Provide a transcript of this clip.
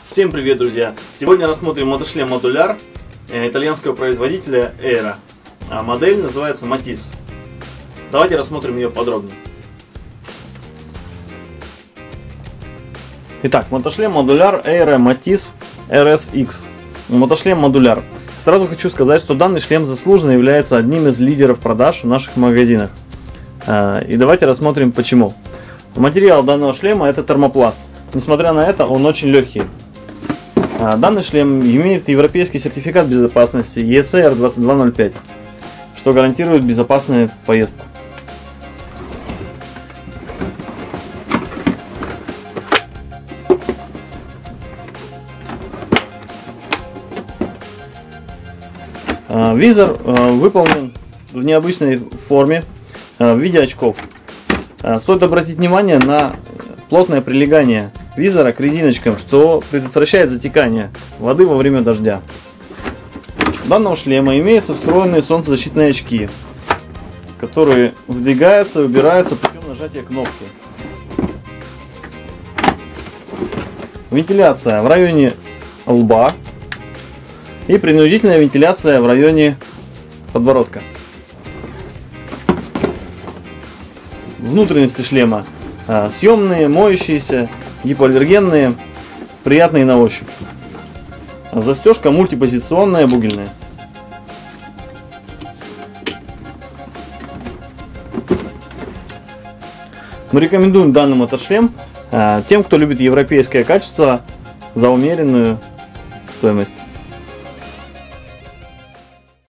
Всем привет, друзья! Сегодня рассмотрим мотошлем Модуляр итальянского производителя Aera. Модель называется Matisse. Давайте рассмотрим ее подробнее. Итак, мотошлем Модуляр Aera Matisse RSX. Мотошлем Модуляр. Сразу хочу сказать, что данный шлем заслуженно является одним из лидеров продаж в наших магазинах. И давайте рассмотрим почему. Материал данного шлема это термопласт. Несмотря на это, он очень легкий. Данный шлем имеет европейский сертификат безопасности ECR 2205, что гарантирует безопасную поездку. Визор выполнен в необычной форме в виде очков. Стоит обратить внимание на плотное прилегание визора к резиночкам, что предотвращает затекание воды во время дождя. У данного шлема имеются встроенные солнцезащитные очки, которые выдвигаются и убираются путем нажатия кнопки. Вентиляция в районе лба и принудительная вентиляция в районе подбородка. Внутренности шлема съемные, моющиеся, гипоаллергенные, приятные на ощупь. Застежка мультипозиционная, бугельная. Мы рекомендуем данный мотошлем тем, кто любит европейское качество за умеренную стоимость.